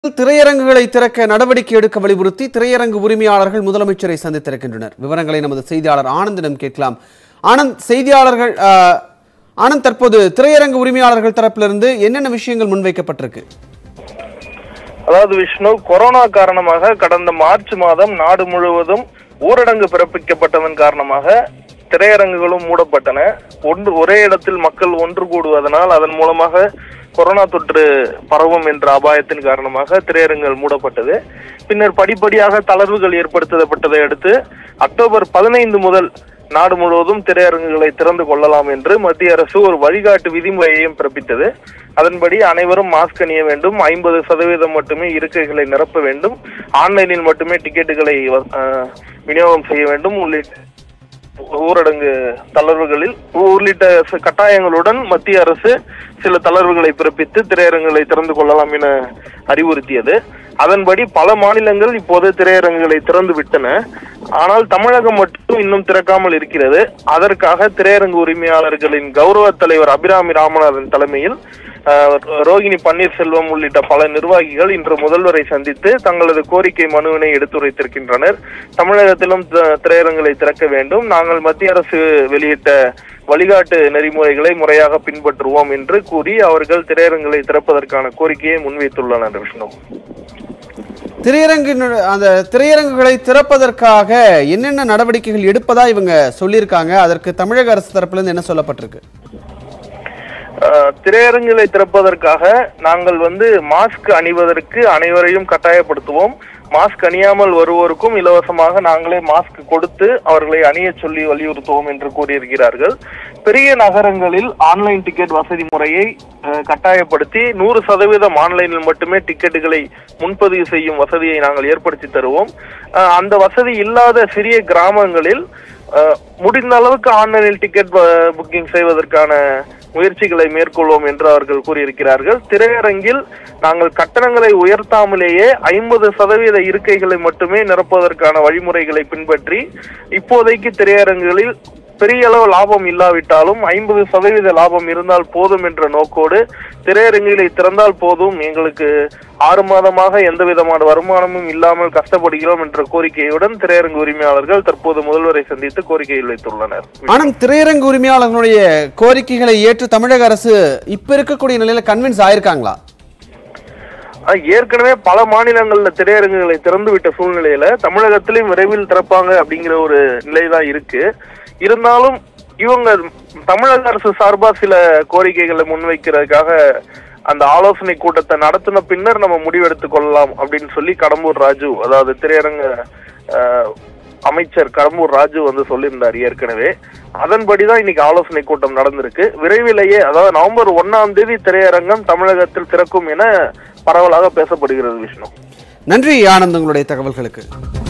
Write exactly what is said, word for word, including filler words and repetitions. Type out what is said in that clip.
திரையரங்குகளை திறக்க நடவடிக்கை எடுக்க வலியுறுத்தி திரையரங்கு உரிமையாளர்கள் முதலமைச்சரை சந்தித்திருக்கின்றனர். விவரங்களை நமது செய்தியாளர் ஆனந்திடம் கேட்கலாம். ஆனந்த், செய்தியாளர்கள் ஆனந்த் தற்போது திரையரங்கு உரிமையாளர்கள் தரப்பிலிருந்து என்னென்ன விஷயங்கள் முன்வைக்கப்பட்டிருக்கு? அதாவது விஷ்ணு, கொரோனா காரணமாக கடந்த மார்ச் மாதம் நாடு முழுவதும் ஊரடங்கு பிறப்பிக்கப்பட்டதன் காரணமாக திரையரங்குகளும் மூடப்பட்டன. ஒன்று ஒரே இடத்தில் மக்கள் ஒன்று கூடுவதனால் அதன் மூலமாக கொரோனா தொற்று பரவும் என்ற அபாயத்தின் காரணமாக திரையரங்குகள் மூடப்பட்டது. பின்னர் படிப்படியாக தளர்வுகள் ஏற்படுத்தப்பட்டதை அடுத்து அக்டோபர் பதினைந்து முதல் நாடு முழுவதும் திரையரங்குகளை திறந்து கொள்ளலாம் என்று மத்திய அரசு ஒரு வழிகாட்டு விதிமுறையையும் பிறப்பித்தது. அதன்படி அனைவரும் மாஸ்க் அணிய வேண்டும், ஐம்பது சதவீதம் மட்டுமே இருக்கைகளை நிரப்ப வேண்டும், ஆன்லைனில் மட்டுமே டிக்கெட்டுகளை விநியோகம் செய்ய வேண்டும் உள்ளிட்ட ஊரடங்கு தளர்வுகளில் உள்ளிட்ட கட்டாயங்களுடன் மத்திய அரசு சில தளர்வுகளை பிறப்பித்து திரையரங்குகளை திறந்து கொள்ளலாம் என அறிவுறுத்தியது. அதன்படி பல மாநிலங்கள் இப்போது திரையரங்குகளை திறந்து விட்டன. ஆனால் தமிழகம் மட்டும் இன்னும் திறக்காமல் இருக்கிறது. அதற்காக திரையரங்கு உரிமையாளர்களின் கௌரவ தலைவர் அபிராமி ராமநாதன் தலைமையில் ரோகிணி பன்னீர்செல்வம் உள்ளிட்ட பல நிர்வாகிகள் இன்று முதல்வரை சந்தித்து தங்களது கோரிக்கை மனுவினை எடுத்துரைத்திருக்கின்றனர். தமிழகத்திலும் திரையரங்குகளை திறக்க வேண்டும், நாங்கள் மத்திய அரசு வெளியிட்ட வழிகாட்டு நெறிமுறைகளை முறையாக பின்பற்றுவோம் என்று கூறி அவர்கள் திரையரங்குகளை திறப்பதற்கான கோரிக்கையை முன்வைத்துள்ளனர். விஷ்ணு, திரையரங்கு அந்த திரையரங்குகளை திறப்பதற்காக என்னென்ன நடவடிக்கைகள் எடுப்பதா இவங்க சொல்லியிருக்காங்க? அதற்கு தமிழக அரசு தரப்பிலிருந்து என்ன சொல்லப்பட்டிருக்கு? திரையரங்குகளை திறப்பதற்காக நாங்கள் வந்து மாஸ்க் அணிவதற்கு அனைவரையும் கட்டாயப்படுத்துவோம். மாஸ்க் அணியாமல் வருவோருக்கும் இலவசமாக நாங்களே மாஸ்க் கொடுத்து அவர்களை அணிய சொல்லி வலியுறுத்துவோம் என்று கூறியிருக்கிறார்கள். பெரிய நகரங்களில் ஆன்லைன் டிக்கெட் வசதி முறையை கட்டாயப்படுத்தி நூறு சதவீதம் ஆன்லைனில் மட்டுமே டிக்கெட்டுகளை முன்பதிவு செய்யும் வசதியை நாங்கள் ஏற்படுத்தி தருவோம். அந்த வசதி இல்லாத சிறிய கிராமங்களில் முடிந்த அளவுக்கு ஆன்லைனில் டிக்கெட் புக்கிங் செய்வதற்கான முயற்சிகளை மேற்கொள்வோம் என்று அவர்கள் கூறியிருக்கிறார்கள். திரையரங்கில் நாங்கள் கட்டணங்களை உயர்த்தாமலேயே ஐம்பது சதவீத இருக்கைகளை மட்டுமே நிரப்புவதற்கான வழிமுறைகளை பின்பற்றி இப்போதைக்கு திரையரங்குகளில் பெரிய அளவு லாபம் இல்லாவிட்டாலும் ஐம்பது சதவீத லாபம் இருந்தால் போதும் என்ற நோக்கோடு திரையரங்குகளை திறந்தால் போதும், எங்களுக்கு ஆறு மாதமாக எந்த விதமான வருமானமும் இல்லாமல் கஷ்டப்படுகிறோம் என்ற கோரிக்கையுடன் திரையரங்கு உரிமையாளர்கள் தற்போது முதல்வரை சந்தித்து கோரிக்கையை வைத்துள்ளனர். ஆனால் திரையரங்கு உரிமையாளர்களுடைய கோரிக்கைகளை ஏற்று தமிழக அரசு இப்ப இருக்கக்கூடிய நிலையில கன்வின்ஸ் ஆயிருக்காங்களா? ஏற்கனவே பல மாநிலங்கள்ல திரையரங்குகளை திறந்து விட்ட சூழ்நிலையில தமிழகத்திலும் விரைவில் திறப்பாங்க அப்படிங்கிற ஒரு நிலைதான் இருக்கு. இருந்தாலும் இவங்க தமிழக அரசு சார்பா சில கோரிக்கைகளை முன்வைக்கிறதுக்காக அந்த ஆலோசனை கூட்டத்தை நடத்தின பின்னர் நம்ம முடிவெடுத்துக் கொள்ளலாம் அப்படின்னு சொல்லி கடம்பூர் ராஜு, அதாவது திரையரங்க அமைச்சர் கடம்பூர் ராஜு வந்து சொல்லியிருந்தார் ஏற்கனவே. அதன்படிதான் இன்னைக்கு ஆலோசனை கூட்டம் நடந்திருக்கு. விரைவிலேயே, அதாவது நவம்பர் ஒன்னாம் தேதி திரையரங்கம் தமிழகத்தில் திறக்கும் என பரவலாக பேசப்படுகிறது. விஷ்ணு, நன்றி ஆனந்த் உங்களுடைய தகவல்களுக்கு.